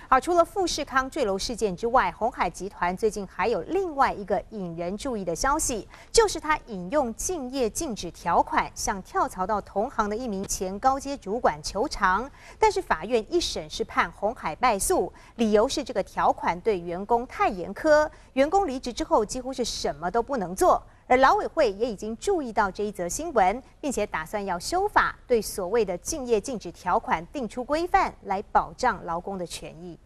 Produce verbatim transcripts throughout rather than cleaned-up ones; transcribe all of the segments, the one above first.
好，除了富士康坠楼事件之外，鸿海集团最近还有另外一个引人注意的消息，就是他引用竞业禁止条款，向跳槽到同行的一名前高阶主管求偿。但是法院一审是判鸿海败诉，理由是这个条款对员工太严苛，员工离职之后几乎是什么都不能做。 而劳委会也已经注意到这一则新闻，并且打算要修法，对所谓的竞业禁止条款定出规范，来保障劳工的权益。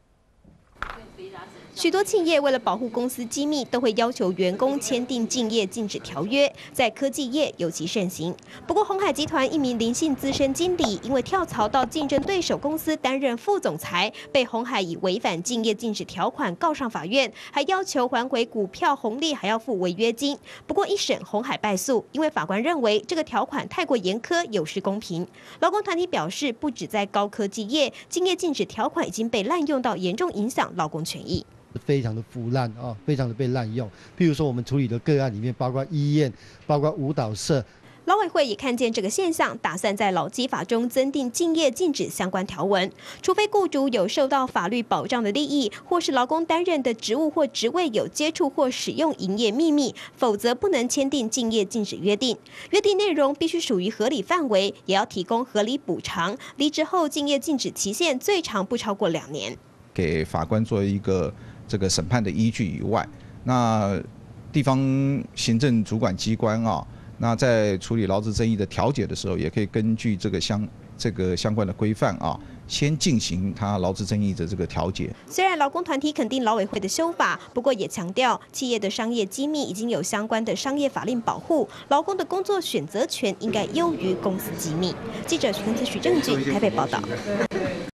许多企业为了保护公司机密，都会要求员工签订竞业禁止条约，在科技业尤其盛行。不过，鸿海集团一名林姓资深经理因为跳槽到竞争对手公司担任副总裁，被鸿海以违反竞业禁止条款告上法院，还要求还回股票红利，还要付违约金。不过一审鸿海败诉，因为法官认为这个条款太过严苛，有失公平。劳工团体表示，不止在高科技业，竞业禁止条款已经被滥用到严重影响劳工权益。 非常的腐烂啊，非常的被滥用。譬如说，我们处理的个案里面，包括医院、包括舞蹈社。 劳委会也看见这个现象，打算在劳基法中增订竞业禁止相关条文，除非雇主有受到法律保障的利益，或是劳工担任的职务或职位有接触或使用营业秘密，否则不能签订竞业禁止约定。约定内容必须属于合理范围，也要提供合理补偿。离职后竞业禁止期限最长不超过两年。 给法官做一个 这个审判的依据以外，那地方行政主管机关啊，那在处理劳资争议的调解的时候，也可以根据这个相这个相关的规范啊，先进行他劳资争议的这个调解。 虽然劳工团体肯定劳委会的修法，不过也强调企业的商业机密已经有相关的商业法令保护，劳工的工作选择权应该优于公司机密。记者徐根子、许正俊台北报道。